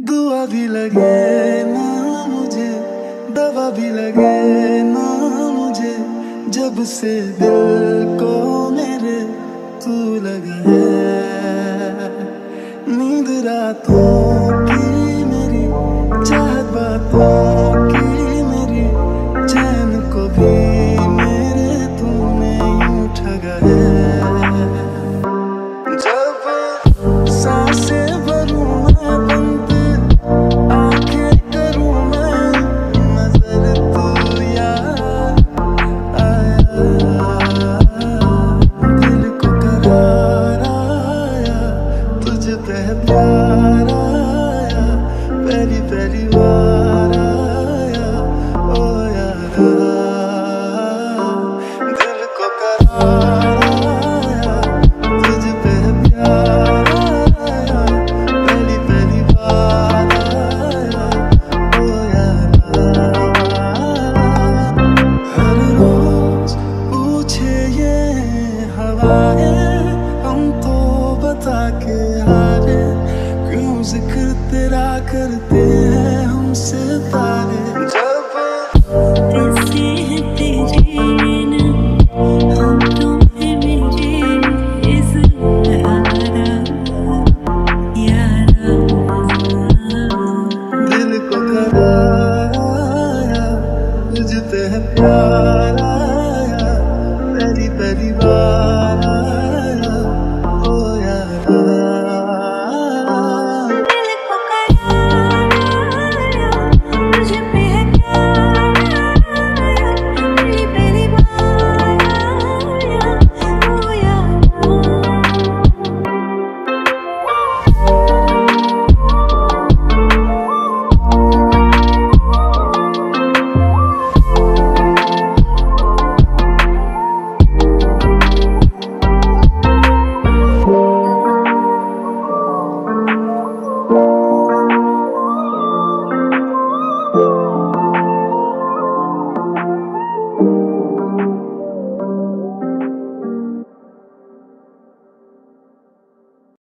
दुआ भी लगे ना मुझे, दवा भी लगे ना मुझे, जब से दिल को मेरे तू लगा है। नींद रातों की मेरी, चाहत बातों की मेरी, चैन को भी मेरे तूने यूं ठगा है। जब सांसें भरूं मैं बंद, आंखें करूं मैं नजर, तू यार आया, दिल को करार आया, तुझ पे प्यार आया, पहली पहली बार आया, ओ यारा, दिल को करार आया, तुझ पे प्यार आया, पहली पहली बार आया, ओ यारा। हर रोज पूछे ये हवाएं हमको बता के हारे, क्यों जिक्र तेरा करते हैं हमसे तारे।